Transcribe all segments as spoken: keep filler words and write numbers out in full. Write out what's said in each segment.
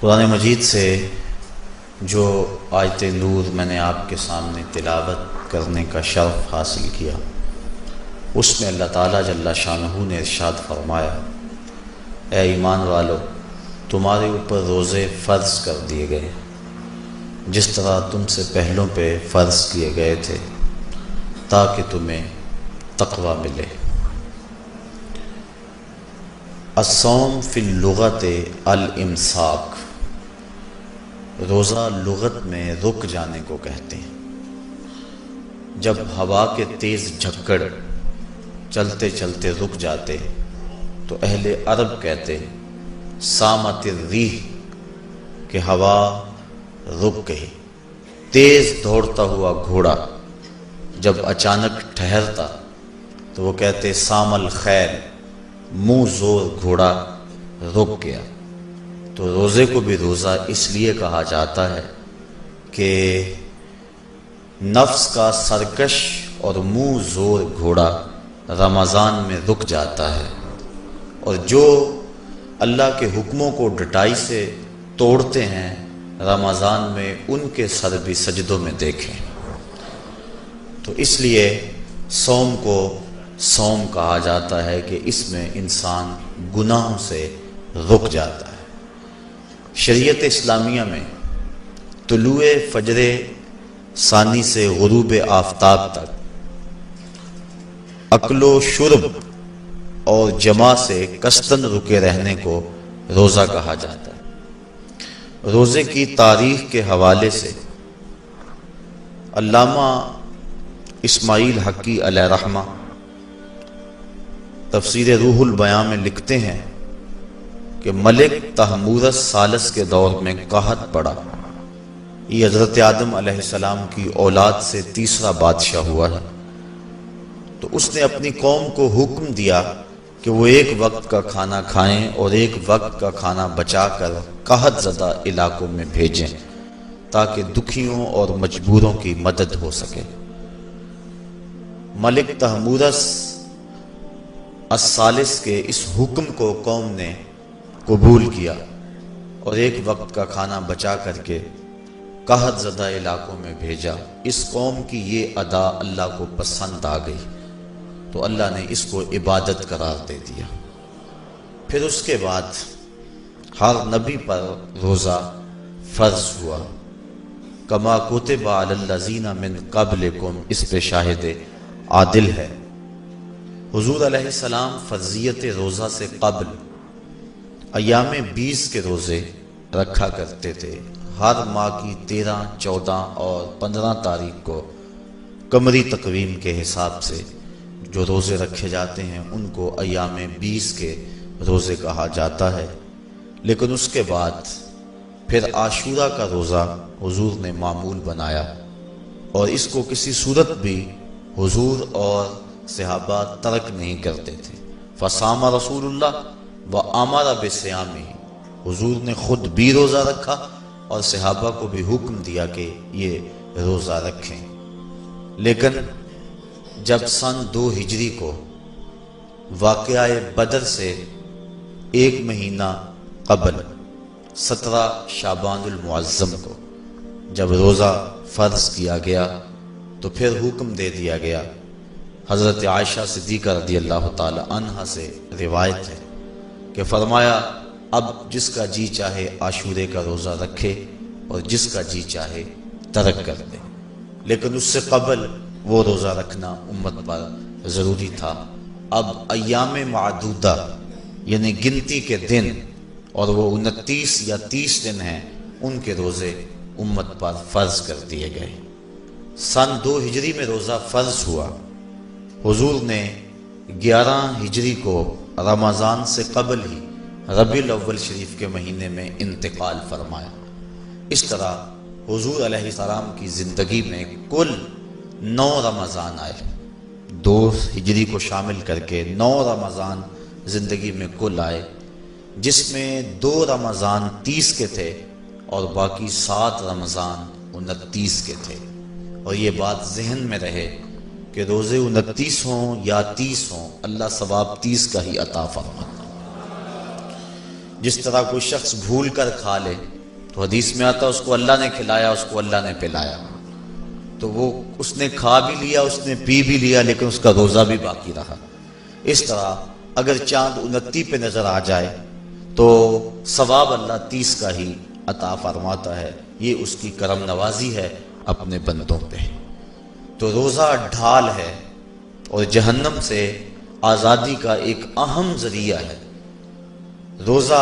قرآن مجید سے جو آیت نور میں نے آپ کے سامنے تلاوت کرنے کا شرف حاصل کیا، اس میں اللہ تعالیٰ جل شانہ نے ارشاد فرمایا، اے ایمان والو، تمہارے اوپر روزے فرض کر دیے گئے جس طرح تم سے پہلوں پہ فرض کیے گئے تھے تاکہ تمہیں تقوی ملے۔ الصوم فی اللغت الامساک، روزہ لغت میں رک جانے کو کہتے ہیں۔ جب ہوا کے تیز جھکڑ چلتے چلتے رک جاتے تو اہل عرب کہتے سامت الریح، کہ ہوا رک گئی۔ تیز دوڑتا ہوا گھوڑا جب اچانک ٹھہرتا تو وہ کہتے سام الخیل، منہ زور گھوڑا رک گیا۔ تو روزے کو بھی روزہ اس لیے کہا جاتا ہے کہ نفس کا سرکش اور منہ زور گھوڑا رمضان میں رک جاتا ہے، اور جو اللہ کے حکموں کو ڈٹائی سے توڑتے ہیں رمضان میں ان کے سر بھی سجدوں میں دیکھیں۔ تو اس لیے صوم کو صوم کہا جاتا ہے کہ اس میں انسان گناہوں سے رک جاتا ہے۔ شریعت اسلامیہ میں طلوع فجر ثانی سے غروب آفتاب تک اکل و شرب اور جماع سے کستن رکے رہنے کو روزہ کہا جاتا ہے۔ روزے کی تاریخ کے حوالے سے علامہ اسماعیل حقی علیہ رحمہ تفسیر روح البیان میں لکھتے ہیں کہ ملک تحمورس ثالث کے دور میں قحط پڑا۔ یہ حضرت آدم علیہ السلام کی اولاد سے تیسرا بادشاہ ہوا ہے۔ تو اس نے اپنی قوم کو حکم دیا کہ وہ ایک وقت کا کھانا کھائیں اور ایک وقت کا کھانا بچا کر قحط زدہ علاقوں میں بھیجیں تاکہ دکھیوں اور مجبوروں کی مدد ہو سکے۔ ملک تحمورس الثالث کے اس حکم کو قوم نے قبول کیا اور ایک وقت کا کھانا بچا کر کے قحط زدہ علاقوں میں بھیجا۔ اس قوم کی یہ ادا اللہ کو پسند آ گئی تو اللہ نے اس کو عبادت قرار دے دیا۔ پھر اس کے بعد ہر نبی پر روزہ فرض ہوا۔ کما کتب علی الذین من قبلکم، اس پہ شاہد عادل ہے۔ حضور علیہ السلام فرضیت روزہ سے قبل ایام بیس کے روزے رکھا کرتے تھے۔ ہر ماہ کی تیرہ، چودہ اور پندرہ تاریخ کو قمری تقویم کے حساب سے جو روزے رکھے جاتے ہیں ان کو ایام بیس کے روزے کہا جاتا ہے۔ لیکن اس کے بعد پھر عاشورہ کا روزہ حضور نے معمول بنایا، اور اس کو کسی صورت بھی حضور اور صحابہ ترک نہیں کرتے تھے۔ فصام رسول اللہ وامر بصیامہ، حضور نے خود بھی روزہ رکھا اور صحابہ کو بھی حکم دیا کہ یہ روزہ رکھیں۔ لیکن جب سن دو ہجری کو واقعہ بدر سے ایک مہینہ قبل سترہ شعبان المعظم کو جب روزہ فرض کیا گیا تو پھر حکم دے دیا گیا۔ حضرت عائشہ صدیقہ رضی اللہ تعالی عنہا سے روایت ہے کہ فرمایا، اب جس کا جی چاہے عاشورے کا روزہ رکھے اور جس کا جی چاہے ترک کر دے، لیکن اس سے قبل وہ روزہ رکھنا امت پر ضروری تھا۔ اب ایام معدودہ یعنی گنتی کے دن، اور وہ انتیس یا تیس دن ہیں، ان کے روزے امت پر فرض کر دیے گئے۔ سن دو ہجری میں روزہ فرض ہوا۔ حضور نے گیارہ ہجری کو رمضان سے قبل ہی ربیع الاول شریف کے مہینے میں انتقال فرمایا۔ اس طرح حضور علیہ السلام کی زندگی میں کل نو رمضان آئے، دو ہجری کو شامل کر کے نو رمضان زندگی میں کل آئے، جس میں دو رمضان تیس کے تھے اور باقی سات رمضان انتیس کے تھے۔ اور یہ بات ذہن میں رہے کہ روزے انتیس ہوں یا تیس ہوں، اللہ ثواب تیس کا ہی عطا فرماتا۔ جس طرح کوئی شخص بھول کر کھا لے تو حدیث میں آتا اس کو اللہ نے کھلایا، اس کو اللہ نے پلایا، تو وہ اس نے کھا بھی لیا، اس نے پی بھی لیا، لیکن اس کا روزہ بھی باقی رہا۔ اس طرح اگر چاند انتی پہ نظر آ جائے تو ثواب اللہ تیس کا ہی عطا فرماتا ہے۔ یہ اس کی کرم نوازی ہے اپنے بندوں پہ۔ تو روزہ ڈھال ہے اور جہنم سے آزادی کا ایک اہم ذریعہ ہے۔ روزہ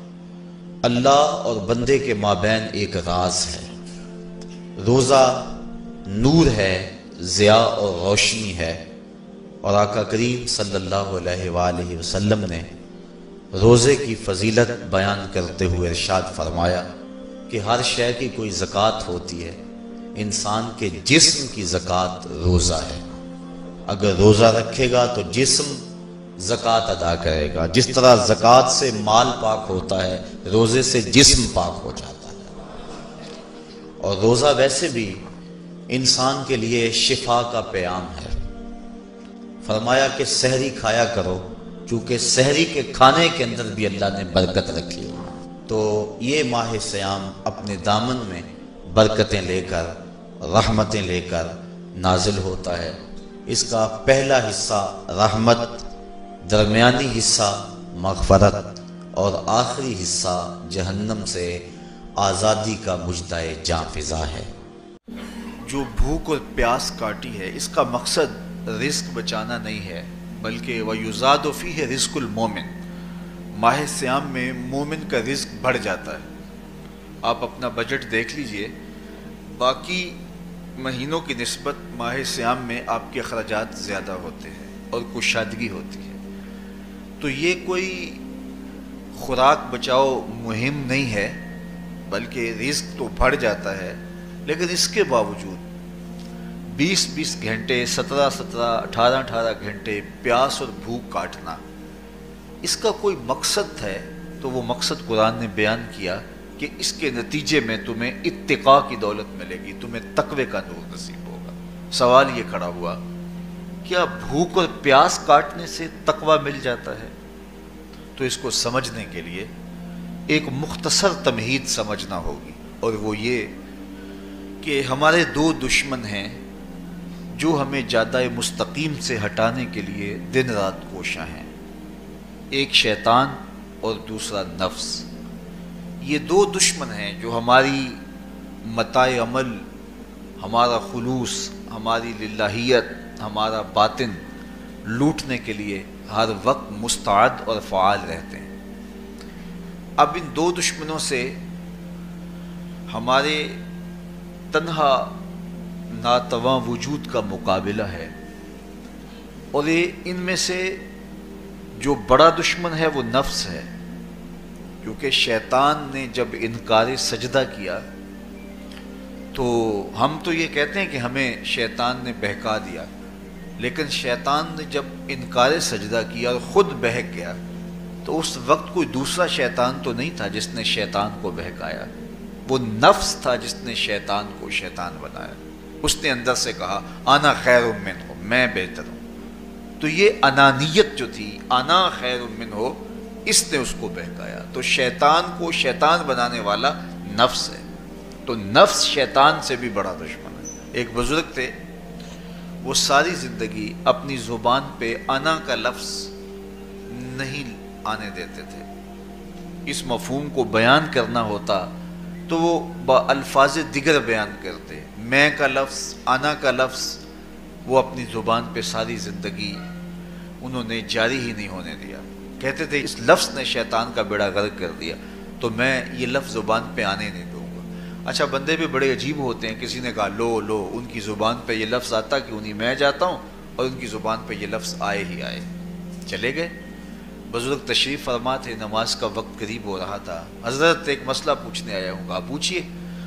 اللہ اور بندے کے مابین ایک راز ہے۔ روزہ نور ہے، ضیاء اور روشنی ہے، اور آقا کریم صلی اللہ علیہ وآلہ وسلم نے روزے کی فضیلت بیان کرتے ہوئے ارشاد فرمایا کہ ہر شے کی کوئی زکوٰۃ ہوتی ہے، انسان کے جسم کی زکوٰۃ روزہ ہے۔ اگر روزہ رکھے گا تو جسم زکوٰۃ ادا کرے گا، جس طرح زکوٰۃ سے مال پاک ہوتا ہے، روزے سے جسم پاک ہو جاتا ہے۔ اور روزہ ویسے بھی انسان کے لیے شفا کا پیام ہے۔ فرمایا کہ سحری کھایا کرو، چونکہ سحری کے کھانے کے اندر بھی اللہ نے برکت رکھی ہے۔ تو یہ ماہ صیام اپنے دامن میں برکتیں لے کر، رحمتیں لے کر نازل ہوتا ہے۔ اس کا پہلا حصہ رحمت، درمیانی حصہ مغفرت، اور آخری حصہ جہنم سے آزادی کا مجدہ جاں فضا ہے۔ جو بھوک اور پیاس کاٹی ہے، اس کا مقصد رزق بچانا نہیں ہے، بلکہ وَيُزَادُ فِيهِ رِزْقُ الْمُؤْمِنِ، ماہ صیام میں مومن کا رزق بڑھ جاتا ہے۔ آپ اپنا بجٹ دیکھ لیجئے، باقی مہینوں کی نسبت ماہ صیام میں آپ کے اخراجات زیادہ ہوتے ہیں اور کشادگی ہوتی ہے۔ تو یہ کوئی خوراک بچاؤ مہم نہیں ہے، بلکہ رزق تو بڑھ جاتا ہے، لیکن اس کے باوجود بیس بیس گھنٹے، سترہ سترہ، اٹھارہ اٹھارہ گھنٹے پیاس اور بھوک کاٹنا، اس کا کوئی مقصد ہے تو وہ مقصد قرآن نے بیان کیا کہ اس کے نتیجے میں تمہیں اتقاء کی دولت ملے گی، تمہیں تقوی کا نور نصیب ہوگا۔ سوال یہ کھڑا ہوا، کیا بھوک اور پیاس کاٹنے سے تقوی مل جاتا ہے؟ تو اس کو سمجھنے کے لیے ایک مختصر تمہید سمجھنا ہوگی، اور وہ یہ کہ ہمارے دو دشمن ہیں جو ہمیں جادہ مستقیم سے ہٹانے کے لیے دن رات کوشاں ہیں، ایک شیطان اور دوسرا نفس۔ یہ دو دشمن ہیں جو ہماری متاع عمل، ہمارا خلوص، ہماری للہیت، ہمارا باطن لوٹنے کے لیے ہر وقت مستعد اور فعال رہتے ہیں۔ اب ان دو دشمنوں سے ہمارے تنہا ناتواں وجود کا مقابلہ ہے، اور یہ ان میں سے جو بڑا دشمن ہے وہ نفس ہے، کیونکہ شیطان نے جب انکار سجدہ کیا تو ہم تو یہ کہتے ہیں کہ ہمیں شیطان نے بہکا دیا، لیکن شیطان نے جب انکار سجدہ کیا اور خود بہک گیا تو اس وقت کوئی دوسرا شیطان تو نہیں تھا جس نے شیطان کو بہکایا، وہ نفس تھا جس نے شیطان کو شیطان بنایا۔ اس نے اندر سے کہا انا خیر منہ، میں بہتر ہوں۔ تو یہ انانیت جو تھی، انا خیر منہ، اس نے اس کو بہکایا۔ تو شیطان کو شیطان بنانے والا نفس ہے، تو نفس شیطان سے بھی بڑا دشمن ہے۔ ایک بزرگ تھے، وہ ساری زندگی اپنی زبان پہ انا کا لفظ نہیں آنے دیتے تھے۔ اس مفہوم کو بیان کرنا ہوتا تو وہ با الفاظ دیگر بیان کرتے، میں کا لفظ، انا کا لفظ، وہ اپنی زبان پہ ساری زندگی انہوں نے جاری ہی نہیں ہونے دیا۔ کہتے تھے اس لفظ نے شیطان کا بیڑا غرق کر دیا، تو میں یہ لفظ زبان پہ آنے نہیں دوں گا۔ اچھا، بندے بھی بڑے عجیب ہوتے ہیں، کسی نے کہا لو لو، ان کی زبان پہ یہ لفظ آتا کیوں نہیں، میں جاتا ہوں اور ان کی زبان پہ یہ لفظ آئے ہی آئے، چلے گئے۔ بزرگ تشریف فرما تھے، نماز کا وقت قریب ہو رہا تھا۔ حضرت ایک مسئلہ پوچھنے آیا ہوں گا، پوچھئے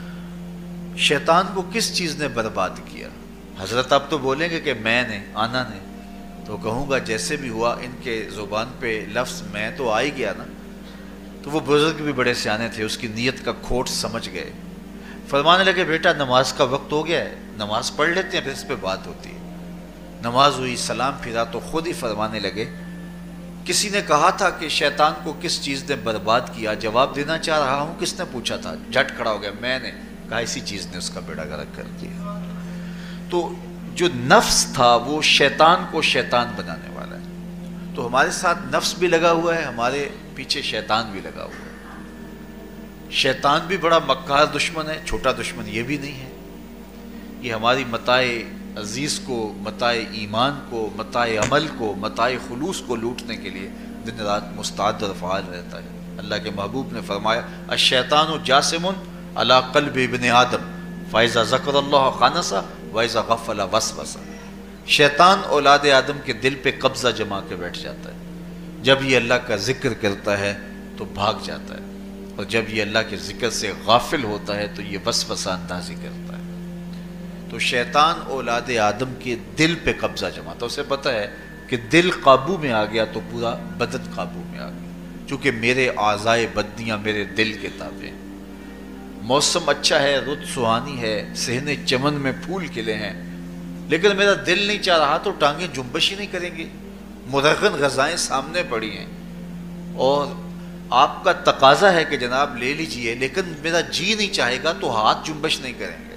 شیطان کو کس چیز نے برباد کیا؟ حضرت آپ تو بولیں گے کہ میں نے، آنا نے، تو کہوں گا جیسے بھی ہوا ان کے زبان پہ لفظ میں تو آ ہی گیا نا۔ تو وہ بزرگ بھی بڑے سیانے تھے، اس کی نیت کا کھوٹ سمجھ گئے۔ فرمانے لگے بیٹا نماز کا وقت ہو گیا ہے، نماز پڑھ لیتے ہیں پھر اس پہ بات ہوتی ہے۔ نماز ہوئی، سلام پھرا تو خود ہی فرمانے لگے کسی نے کہا تھا کہ شیطان کو کس چیز نے برباد کیا، جواب دینا چاہ رہا ہوں، کس نے پوچھا تھا؟ جھٹ کھڑا ہو گیا، میں نے کہا اسی چیز نے اس کا بیڑا غرق کر دیا۔ تو جو نفس تھا وہ شیطان کو شیطان بنانے والا ہے، تو ہمارے ساتھ نفس بھی لگا ہوا ہے، ہمارے پیچھے شیطان بھی لگا ہوا ہے۔ شیطان بھی بڑا مکار دشمن ہے، چھوٹا دشمن یہ بھی نہیں ہے۔ یہ ہماری متاع عزیز کو، متاع ایمان کو، متاع عمل کو، متاع خلوص کو لوٹنے کے لیے دن رات مستعد اور فعال رہتا ہے۔ اللہ کے محبوب نے فرمایا الشیطان جاسم علی قلب ابن آدم فاذا ذکر اللہ خانسہ واذا غفل وسوسہ۔ شیطان اولاد آدم کے دل پہ قبضہ جما کے بیٹھ جاتا ہے، جب یہ اللہ کا ذکر کرتا ہے تو بھاگ جاتا ہے، اور جب یہ اللہ کے ذکر سے غافل ہوتا ہے تو یہ وسوسہ اندازی کرتا ہے۔ تو شیطان اولاد آدم کے دل پہ قبضہ جماتا ہے، اسے پتہ ہے کہ دل قابو میں آ گیا تو پورا بدن قابو میں آ گیا، چونکہ میرے اعضائے بدنیاں میرے دل کے تابع ہیں۔ موسم اچھا ہے، رت سہانی ہے، صحن چمن میں پھول کھلے ہیں، لیکن میرا دل نہیں چاہ رہا تو ٹانگیں جنبش ہی نہیں کریں گی۔ مرغن غذائیں سامنے پڑی ہیں اور آپ کا تقاضا ہے کہ جناب لے لیجئے، لیکن میرا جی نہیں چاہے گا تو ہاتھ جنبش نہیں کریں گے۔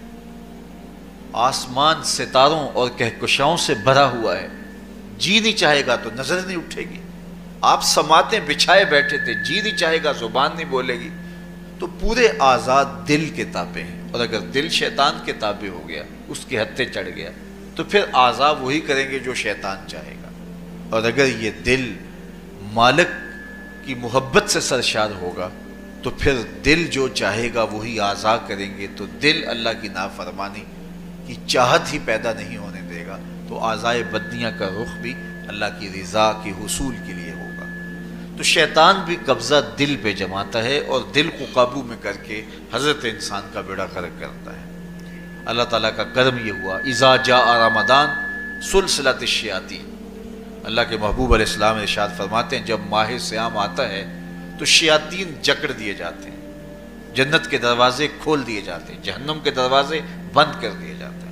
آسمان ستاروں اور کہکشاؤں سے بھرا ہوا ہے، جی نہیں چاہے گا تو نظر نہیں اٹھے گی۔ آپ سماعتیں بچھائے بیٹھے تھے، جی نہیں چاہے گا زبان نہیں بولے گی۔ تو پورے آزاد دل کے تابع ہیں، اور اگر دل شیطان کے تابع ہو گیا، اس کے ہتھے چڑھ گیا، تو پھر اعضاء وہی کریں گے جو شیطان چاہے گا۔ اور اگر یہ دل مالک کی محبت سے سرشار ہوگا تو پھر دل جو چاہے گا وہی اعضاء کریں گے، تو دل اللہ کی نافرمانی کی چاہت ہی پیدا نہیں ہونے دے گا، تو اعضائے بدنیاں کا رخ بھی اللہ کی رضا کے حصول کے لیے ہوگا۔ تو شیطان بھی قبضہ دل پہ جماتا ہے اور دل کو قابو میں کر کے حضرت انسان کا بیڑا غرق کرتا ہے۔ اللہ تعالیٰ کا کرم یہ ہوا اذا جاء رمضان سلسلۃ الشیاطین، اللہ کے محبوب علیہ السلام ارشاد فرماتے ہیں جب ماہ صیام آتا ہے تو شیاطین جکڑ دیے جاتے ہیں، جنت کے دروازے کھول دیے جاتے ہیں، جہنم کے دروازے بند کر دیے جاتے ہیں۔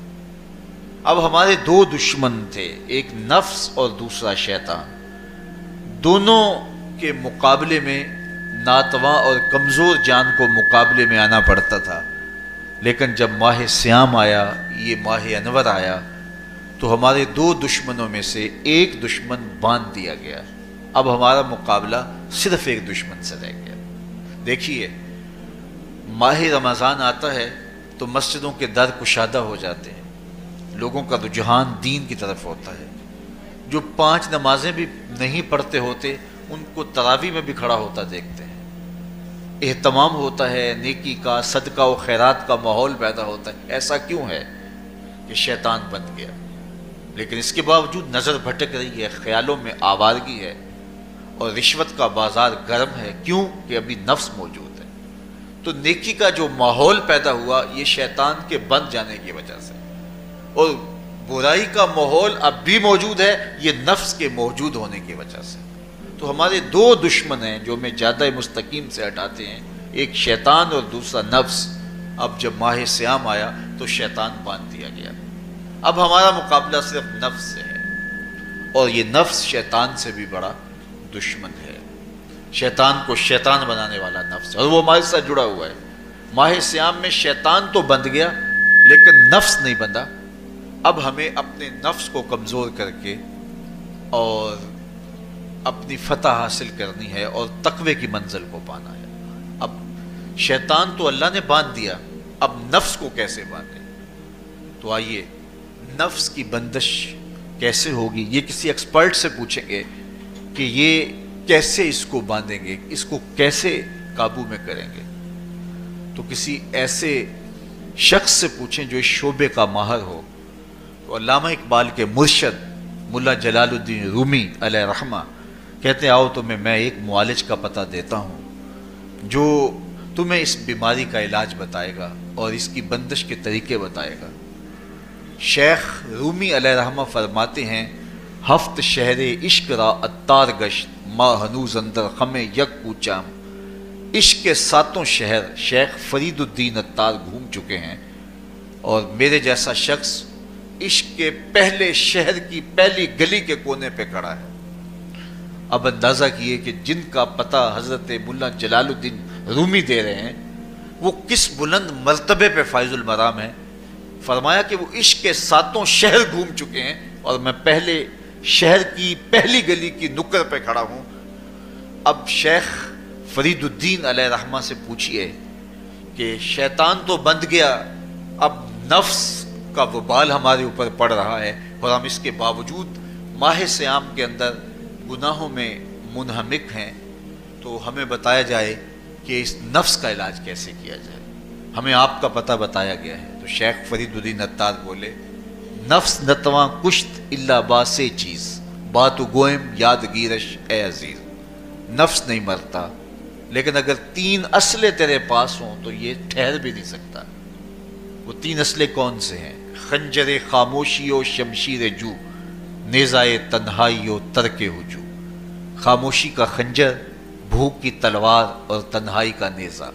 اب ہمارے دو دشمن تھے، ایک نفس اور دوسرا شیطان، دونوں کے مقابلے میں ناتواں اور کمزور جان کو مقابلے میں آنا پڑتا تھا، لیکن جب ماہ صیام آیا، یہ ماہ انور آیا، تو ہمارے دو دشمنوں میں سے ایک دشمن باندھ دیا گیا۔ اب ہمارا مقابلہ صرف ایک دشمن سے رہ گیا۔ دیکھیے ماہ رمضان آتا ہے تو مسجدوں کے در کشادہ ہو جاتے ہیں، لوگوں کا رجحان دین کی طرف ہوتا ہے۔ جو پانچ نمازیں بھی نہیں پڑھتے ہوتے ان کو تراویح میں بھی کھڑا ہوتا دیکھتے ہیں، اہتمام ہوتا ہے، نیکی کا، صدقہ و خیرات کا ماحول پیدا ہوتا ہے۔ ایسا کیوں ہے؟ کہ شیطان بن گیا، لیکن اس کے باوجود نظر بھٹک رہی ہے، خیالوں میں آوارگی ہے، اور رشوت کا بازار گرم ہے۔ کیوں؟ کہ ابھی نفس موجود ہے۔ تو نیکی کا جو ماحول پیدا ہوا یہ شیطان کے بن جانے کی وجہ سے، اور برائی کا ماحول اب بھی موجود ہے یہ نفس کے موجود ہونے کی وجہ سے۔ تو ہمارے دو دشمن ہیں جو ہمیں جادہ مستقیم سے ہٹاتے ہیں، ایک شیطان اور دوسرا نفس۔ اب جب ماہ صیام آیا تو شیطان باندھ دیا گیا، اب ہمارا مقابلہ صرف نفس سے ہے، اور یہ نفس شیطان سے بھی بڑا دشمن ہے۔ شیطان کو شیطان بنانے والا نفس ہے، اور وہ ہمارے ساتھ جڑا ہوا ہے۔ ماہ صیام میں شیطان تو بند گیا لیکن نفس نہیں بندھا۔ اب ہمیں اپنے نفس کو کمزور کر کے اور اپنی فتح حاصل کرنی ہے اور تقوی کی منزل کو پانا ہے۔ اب شیطان تو اللہ نے باندھ دیا، اب نفس کو کیسے باندھیں؟ تو آئیے نفس کی بندش کیسے ہوگی یہ کسی ایکسپرٹ سے پوچھیں گے کہ یہ کیسے اس کو باندھیں گے، اس کو کیسے قابو میں کریں گے۔ تو کسی ایسے شخص سے پوچھیں جو اس شعبے کا ماہر ہو۔ تو علامہ اقبال کے مرشد ملا جلال الدین رومی علیہ رحمہ کہتے ہیں آؤ تمہیں میں ایک معالج کا پتہ دیتا ہوں جو تمہیں اس بیماری کا علاج بتائے گا اور اس کی بندش کے طریقے بتائے گا۔ شیخ رومی علیہ رحمہ فرماتے ہیں ہفت شہر عشق را اتار گشت ما ہنوز اندر خم یک کوچام۔ عشق کے ساتوں شہر شیخ فرید الدین اتار گھوم چکے ہیں، اور میرے جیسا شخص عشق کے پہلے شہر کی پہلی گلی کے کونے پہ کھڑا ہے۔ اب اندازہ کیے کہ جن کا پتہ حضرت ملا جلال الدین رومی دے رہے ہیں وہ کس بلند مرتبے پہ فائز المرام ہے. فرمایا کہ وہ عشق کے ساتوں شہر گھوم چکے ہیں اور میں پہلے شہر کی پہلی گلی کی نکر پہ کھڑا ہوں. اب شیخ فرید الدین علیہ رحمہ سے پوچھئے کہ شیطان تو بند گیا، اب نفس کا وبال ہمارے اوپر پڑ رہا ہے اور ہم اس کے باوجود ماہ صیام کے اندر گناہوں میں منہمک ہیں، تو ہمیں بتایا جائے کہ اس نفس کا علاج کیسے کیا جائے. ہمیں آپ کا پتہ بتایا گیا ہے. تو شیخ فرید الدین عطار بولے نفس نتواں کشت اللہ باسے چیز بات گوئم یادگیرش اے عزیز. نفس نہیں مرتا، لیکن اگر تین اصلیں تیرے پاس ہوں تو یہ ٹھہر بھی نہیں سکتا. وہ تین اصلیں کون سے ہیں؟ خنجر خاموشی و شمشیر جو، نیزائے تنہائی و ترک ہجو. خاموشی کا خنجر، بھوک کی تلوار اور تنہائی کا نیزہ.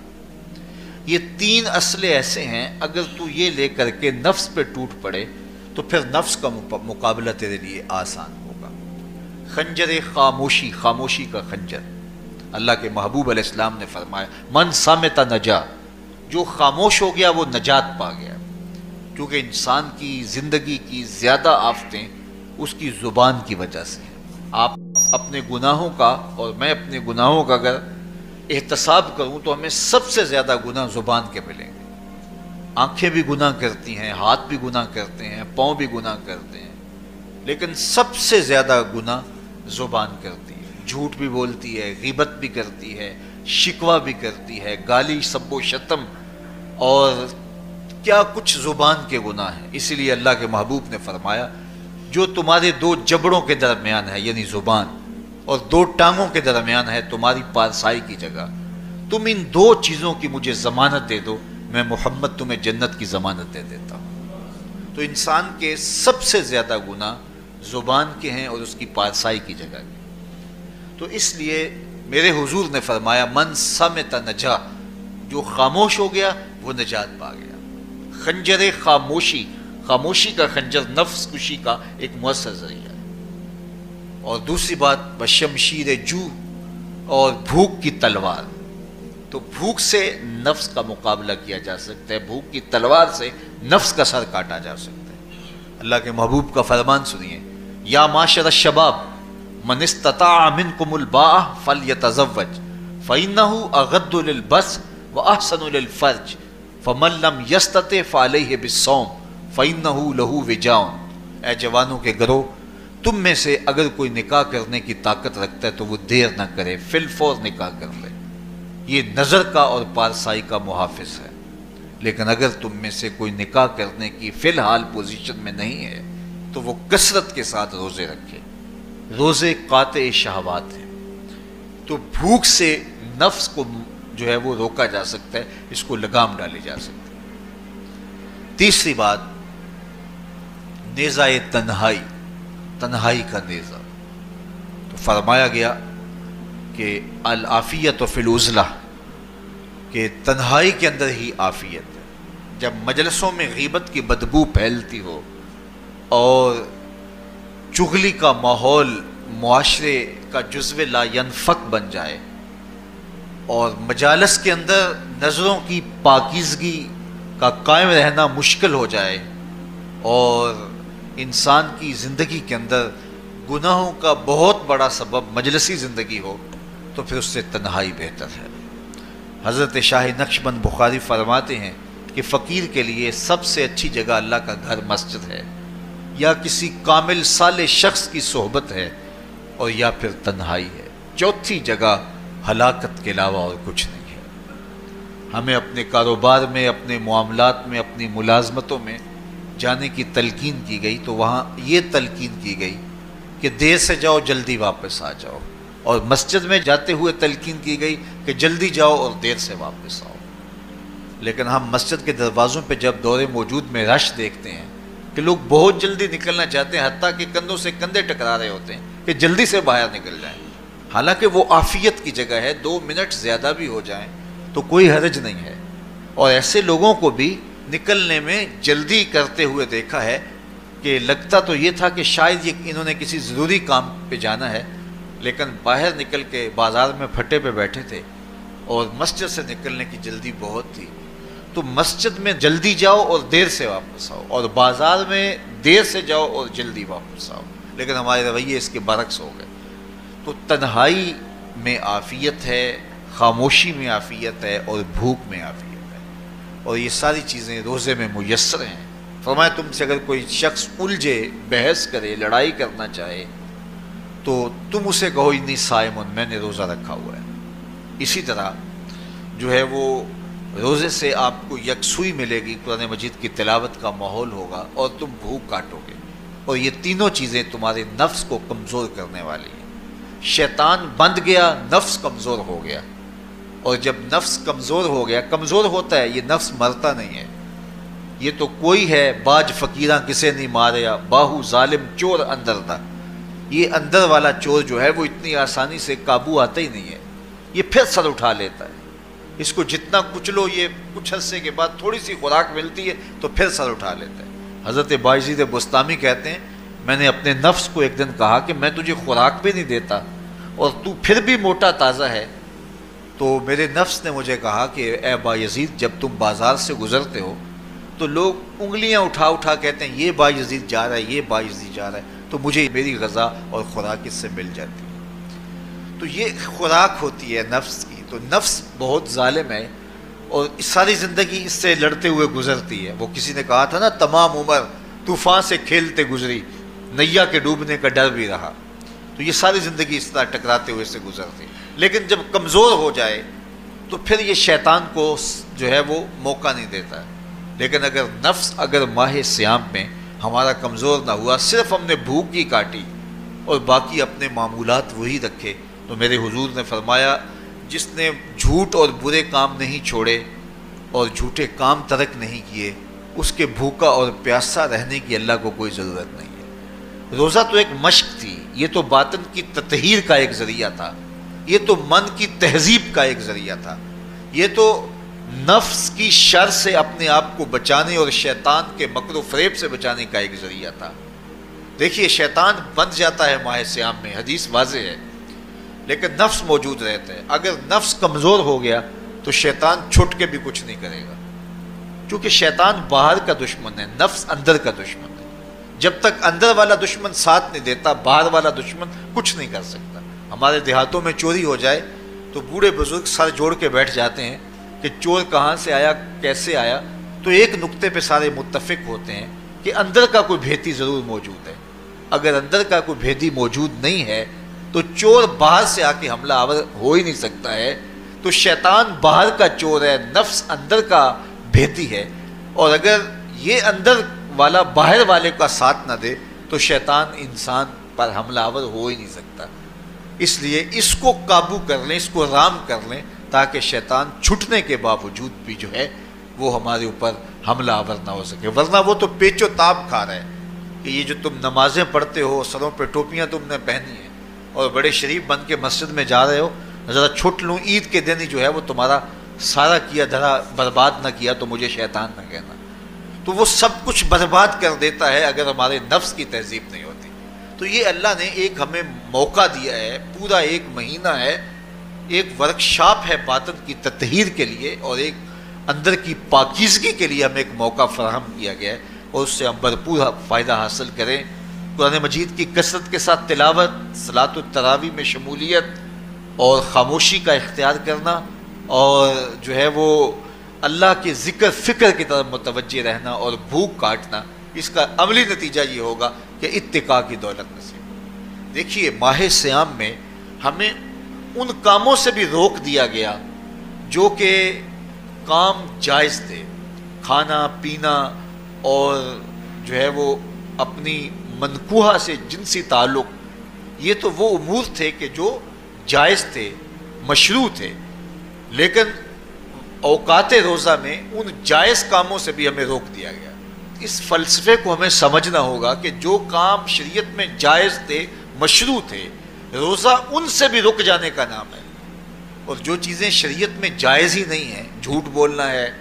یہ تین اصلیں ایسے ہیں اگر تو یہ لے کر کے نفس پہ ٹوٹ پڑے تو پھر نفس کا مقابلہ تیرے لیے آسان ہوگا. خنجر خاموشی، خاموشی کا خنجر. اللہ کے محبوب علیہ السلام نے فرمایا من صامت نجا، جو خاموش ہو گیا وہ نجات پا گیا. کیونکہ انسان کی زندگی کی زیادہ آفتیں اس کی زبان کی وجہ سے ہیں. آپ اپنے گناہوں کا اور میں اپنے گناہوں کا اگر احتساب کروں تو ہمیں سب سے زیادہ گناہ زبان کے ملیں گے. آنکھیں بھی گناہ کرتی ہیں، ہاتھ بھی گناہ کرتے ہیں، پاؤں بھی گناہ کرتے ہیں، لیکن سب سے زیادہ گناہ زبان کرتی ہے. جھوٹ بھی بولتی ہے، غیبت بھی کرتی ہے، شکوہ بھی کرتی ہے، گالی سب و شتم اور کیا کچھ زبان کے گناہ ہیں. اسی لیے اللہ کے محبوب نے فرمایا جو تمہارے دو جبڑوں کے درمیان ہے یعنی زبان اور دو ٹانگوں کے درمیان ہے تمہاری پارسائی کی جگہ، تم ان دو چیزوں کی مجھے ضمانت دے دو، میں محمد تمہیں جنت کی ضمانت دے دیتا ہوں. تو انسان کے سب سے زیادہ گناہ زبان کے ہیں اور اس کی پارسائی کی جگہ کے. تو اس لیے میرے حضور نے فرمایا من صامت نجا، جو خاموش ہو گیا وہ نجات پا گیا. خنجر خاموشی، خاموشی کا خنجر نفس کشی کا ایک مؤثر ذریعہ ہے. اور دوسری بات بشمشیر جو، اور بھوک کی تلوار. تو بھوک سے نفس کا مقابلہ کیا جا سکتا ہے، بھوک کی تلوار سے نفس کا سر کاٹا جا سکتا ہے. اللہ کے محبوب کا فرمان سنیے یا معاشر الشباب من استطاع منکم الباء فلیتزوج فإنه اغض للبصر واحسن للفرج فمن لم یستطع فعلیہ بالصوم فإنه له وجاء. اے جوانوں کے گروہ، تم میں سے اگر کوئی نکاح کرنے کی طاقت رکھتا ہے تو وہ دیر نہ کرے، فی الفور نکاح کر لے. یہ نظر کا اور پارسائی کا محافظ ہے. لیکن اگر تم میں سے کوئی نکاح کرنے کی فی الحال پوزیشن میں نہیں ہے تو وہ کثرت کے ساتھ روزے رکھے. روزے قاطع شہوات ہیں. تو بھوک سے نفس کو جو ہے وہ روکا جا سکتا ہے، اس کو لگام ڈالی جا سکتی ہے. تیسری بات نیزہ تنہائی، تنہائی کا نیزہ. تو فرمایا گیا کہ العافیت فی العزلہ، کہ تنہائی کے اندر ہی عافیت ہے. جب مجلسوں میں غیبت کی بدبو پھیلتی ہو اور چغلی کا ماحول معاشرے کا جزو لا ینفک بن جائے اور مجالس کے اندر نظروں کی پاکیزگی کا قائم رہنا مشکل ہو جائے اور انسان کی زندگی کے اندر گناہوں کا بہت بڑا سبب مجلسی زندگی ہو تو پھر اس سے تنہائی بہتر ہے. حضرت شاہ نقشبند بخاری فرماتے ہیں کہ فقیر کے لیے سب سے اچھی جگہ اللہ کا گھر مسجد ہے، یا کسی کامل صالح شخص کی صحبت ہے، اور یا پھر تنہائی ہے. چوتھی جگہ ہلاکت کے علاوہ اور کچھ نہیں ہے. ہمیں اپنے کاروبار میں، اپنے معاملات میں، اپنی ملازمتوں میں جانے کی تلقین کی گئی تو وہاں یہ تلقین کی گئی کہ دیر سے جاؤ جلدی واپس آ جاؤ، اور مسجد میں جاتے ہوئے تلقین کی گئی کہ جلدی جاؤ اور دیر سے واپس آؤ. لیکن ہم مسجد کے دروازوں پہ جب دور موجود میں رش دیکھتے ہیں کہ لوگ بہت جلدی نکلنا چاہتے ہیں، حتیٰ کہ کندھوں سے کندھے ٹکرا رہے ہوتے ہیں کہ جلدی سے باہر نکل جائیں. حالانکہ وہ عافیت کی جگہ ہے، دو منٹ زیادہ بھی ہو جائیں تو کوئی حرج نہیں ہے. اور ایسے لوگوں کو بھی نکلنے میں جلدی کرتے ہوئے دیکھا ہے کہ لگتا تو یہ تھا کہ شاید یہ انہوں نے کسی ضروری کام پہ جانا ہے، لیکن باہر نکل کے بازار میں پھٹے پہ بیٹھے تھے اور مسجد سے نکلنے کی جلدی بہت تھی. تو مسجد میں جلدی جاؤ اور دیر سے واپس آؤ، اور بازار میں دیر سے جاؤ اور جلدی واپس آؤ. لیکن ہمارے رویے اس کے برعکس ہو گئے. تو تنہائی میں عافیت ہے، خاموشی میں عافیت ہے، اور بھوک میں عافیت ہے، اور یہ ساری چیزیں روزے میں میسر ہیں. فرمایا تم سے اگر کوئی شخص الجھے، بحث کرے، لڑائی کرنا چاہے تو تم اسے کہو انی صائم، میں نے روزہ رکھا ہوا ہے. اسی طرح جو ہے وہ روزے سے آپ کو یکسوئی ملے گی، قرآن مجید کی تلاوت کا ماحول ہوگا، اور تم بھوک کاٹو گے. اور یہ تینوں چیزیں تمہارے نفس کو کمزور کرنے والی ہیں. شیطان بند گیا، نفس کمزور ہو گیا. اور جب نفس کمزور ہو گیا، کمزور ہوتا ہے، یہ نفس مرتا نہیں ہے. یہ تو کوئی ہے باج فقیراں کسے نہیں ماریا، باہو ظالم چور اندر تھا. یہ اندر والا چور جو ہے وہ اتنی آسانی سے قابو آتا ہی نہیں ہے. یہ پھر سر اٹھا لیتا ہے. اس کو جتنا کچلو، یہ کچھ عرصے کے بعد تھوڑی سی خوراک ملتی ہے تو پھر سر اٹھا لیتا ہے. حضرت بایزید بستامی کہتے ہیں میں نے اپنے نفس کو ایک دن کہا کہ میں تجھے خوراک بھی نہیں دیتا اور تو پھر بھی موٹا تازہ ہے. تو میرے نفس نے مجھے کہا کہ اے بایزید، جب تم بازار سے گزرتے ہو تو لوگ انگلیاں اٹھا اٹھا کہتے ہیں یہ بایزید جا رہا ہے، یہ بایزید جا رہا ہے، تو مجھے میری غذا اور خوراک اس سے مل جاتی ہے. تو یہ خوراک ہوتی ہے نفس کی. تو نفس بہت ظالم ہے اور ساری زندگی اس سے لڑتے ہوئے گزرتی ہے. وہ کسی نے کہا تھا نا، تمام عمر طوفان سے کھیلتے گزری، نیا کے ڈوبنے کا ڈر بھی رہا. تو یہ ساری زندگی اس طرح ٹکراتے ہوئے سے گزرتی. لیکن جب کمزور ہو جائے تو پھر یہ شیطان کو جو ہے وہ موقع نہیں دیتا. لیکن اگر نفس اگر ماہ سیام میں ہمارا کمزور نہ ہوا، صرف ہم نے بھوک ہی کاٹی اور باقی اپنے معمولات وہی رکھے، تو میرے حضور نے فرمایا جس نے جھوٹ اور برے کام نہیں چھوڑے اور جھوٹے کام ترک نہیں کیے، اس کے بھوکا اور پیاسا رہنے کی اللہ کو کوئی ضرورت نہیں ہے. روزہ تو ایک مشق تھی، یہ تو باطن کی تطہیر کا ایک ذریعہ تھا، یہ تو من کی تہذیب کا ایک ذریعہ تھا، یہ تو نفس کی شر سے اپنے آپ کو بچانے اور شیطان کے مکر و فریب سے بچانے کا ایک ذریعہ تھا. دیکھیے شیطان بند جاتا ہے ماہ سیام میں، حدیث واضح ہے، لیکن نفس موجود رہتا ہے. اگر نفس کمزور ہو گیا تو شیطان چھٹ کے بھی کچھ نہیں کرے گا، کیونکہ شیطان باہر کا دشمن ہے، نفس اندر کا دشمن ہے. جب تک اندر والا دشمن ساتھ نہیں دیتا، باہر والا دشمن کچھ نہیں کر سکتا. ہمارے دیہاتوں میں چوری ہو جائے تو بوڑھے بزرگ سر جوڑ کے بیٹھ جاتے ہیں کہ چور کہاں سے آیا، کیسے آیا. تو ایک نقطے پہ سارے متفق ہوتے ہیں کہ اندر کا کوئی بھیتی ضرور موجود ہے. اگر اندر کا کوئی بھیتی موجود نہیں ہے تو چور باہر سے آ کے حملہ آور ہو ہی نہیں سکتا ہے. تو شیطان باہر کا چور ہے، نفس اندر کا بھیتی ہے، اور اگر یہ اندر والا باہر والے کا ساتھ نہ دے تو شیطان انسان پر حملہ آور ہو ہی نہیں سکتا. اس لیے اس کو قابو کر لیں، اس کو رام کر لیں، تاکہ شیطان چھٹنے کے باوجود بھی جو ہے وہ ہمارے اوپر حملہ آور نہ ہو سکے. ورنہ وہ تو پیچ و تاب کھا رہا ہے کہ یہ جو تم نمازیں پڑھتے ہو، سروں پہ ٹوپیاں تم نے پہنی ہیں اور بڑے شریف بن کے مسجد میں جا رہے ہو، ذرا چھٹ لوں عید کے دن ہی جو ہے وہ تمہارا سارا کیا دھرا برباد نہ کیا تو مجھے شیطان نہ کہنا. تو وہ سب کچھ برباد کر دیتا ہے اگر ہمارے نفس کی تہذیب نہیں ہوتی. تو یہ اللہ نے ایک ہمیں موقع دیا ہے، پورا ایک مہینہ ہے، ایک ورکشاپ ہے باطن کی تطہیر کے لیے اور ایک اندر کی پاکیزگی کے لیے ہمیں ایک موقع فراہم کیا گیا ہے، اور اس سے ہم بھرپور فائدہ حاصل کریں. قرآن مجید کی کثرت کے ساتھ تلاوت، صلاۃ التراویح میں شمولیت اور خاموشی کا اختیار کرنا، اور جو ہے وہ اللہ کے ذکر فکر کی طرف متوجہ رہنا اور بھوک کاٹنا. اس کا عملی نتیجہ یہ ہوگا کہ اتقاء کی دولت نصیب. دیکھیے ماہ سیام میں ہمیں ان کاموں سے بھی روک دیا گیا جو کہ کام جائز تھے، کھانا پینا اور جو ہے وہ اپنی منکوحہ سے جنسی تعلق. یہ تو وہ امور تھے کہ جو جائز تھے، مشروع تھے، لیکن اوقات روزہ میں ان جائز کاموں سے بھی ہمیں روک دیا گیا. اس فلسفے کو ہمیں سمجھنا ہوگا کہ جو کام شریعت میں جائز تھے، مشروع تھے، روزہ ان سے بھی رک جانے کا نام ہے. اور جو چیزیں شریعت میں جائز ہی نہیں ہیں، جھوٹ بولنا ہے،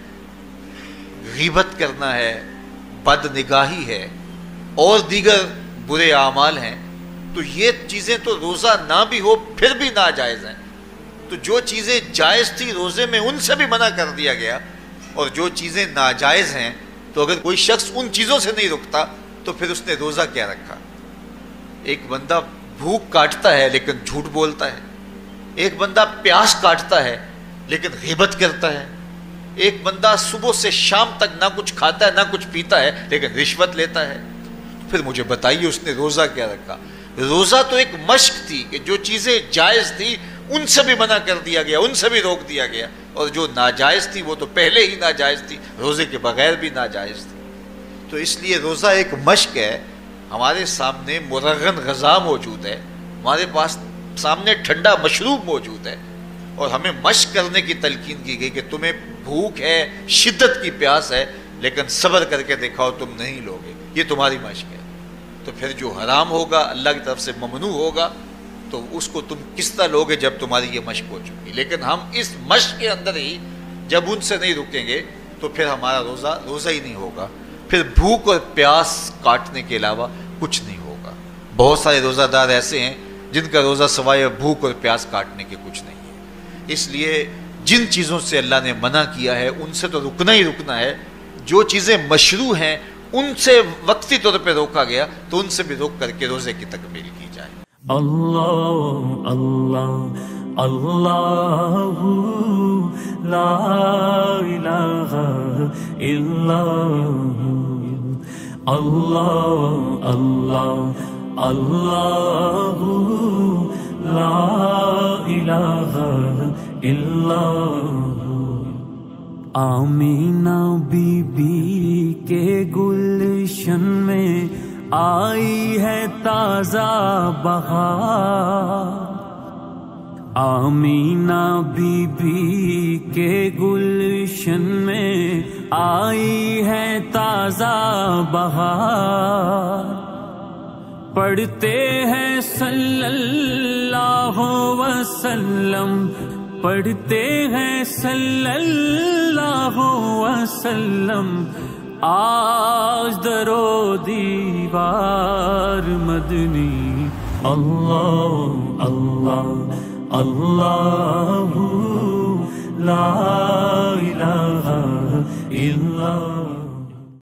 غیبت کرنا ہے، بد نگاہی ہے اور دیگر برے اعمال ہیں، تو یہ چیزیں تو روزہ نہ بھی ہو پھر بھی ناجائز ہیں. تو جو چیزیں جائز تھی روزے میں ان سے بھی منع کر دیا گیا، اور جو چیزیں ناجائز ہیں تو اگر کوئی شخص ان چیزوں سے نہیں رکتا تو پھر اس نے روزہ کیا رکھا. ایک بندہ بھوک کاٹتا ہے لیکن جھوٹ بولتا ہے، ایک بندہ پیاس کاٹتا ہے لیکن غیبت کرتا ہے، ایک بندہ صبح سے شام تک نہ کچھ کھاتا ہے نہ کچھ پیتا ہے لیکن رشوت لیتا ہے. پھر مجھے بتائیے اس نے روزہ کیا رکھا؟ روزہ تو ایک مشق تھی کہ جو چیزیں جائز تھی ان سے بھی منع کر دیا گیا، ان سے بھی روک دیا گیا، اور جو ناجائز تھی وہ تو پہلے ہی ناجائز تھی، روزے کے بغیر بھی ناجائز تھی. تو اس لیے روزہ ایک مشق ہے. ہمارے سامنے مرغن غذا موجود ہے، ہمارے پاس سامنے ٹھنڈا مشروب موجود ہے، اور ہمیں مشق کرنے کی تلقین کی گئی کہ تمہیں بھوک ہے، شدت کی پیاس ہے، لیکن صبر کر کے دکھاؤ تم نہیں لوگے، یہ تمہاری مشق ہے. تو پھر جو حرام ہوگا اللہ کی طرف سے ممنوع ہوگا تو اس کو تم کس طرح لوگے جب تمہاری یہ مشق ہو چکی. لیکن ہم اس مشق کے اندر ہی جب ان سے نہیں رکیں گے تو پھر ہمارا روزہ روزہ ہی نہیں ہوگا، پھر بھوک اور پیاس کاٹنے کے علاوہ کچھ نہیں ہوگا. بہت سارے روزہ دار ایسے ہیں جن کا روزہ سوائے بھوک اور پیاس کاٹنے کے کچھ نہیں ہے. اس لیے جن چیزوں سے اللہ نے منع کیا ہے ان سے تو رکنا ہی رکنا ہے. جو چیزیں مشروع ہیں ان سے وقتی طور پہ روکا گیا تو ان سے بھی روک کر کے روزے کی تکمیل کی جائے. اللہ اللہ اللہ لا الہ الا اللہ اللہ اللہ لا الہ الا. آمینہ بی بی کے گلشن میں آئی ہے تازہ بہار. آمینہ بی بی کے گلشن میں آئی ہے تازہ بہار. پڑھتے ہیں صلی اللہ وسلم، پڑھتے ہیں صلی اللہ وسلم، آج درو دیوار مدنی. اللہ اللہ اللہ لا الہ الا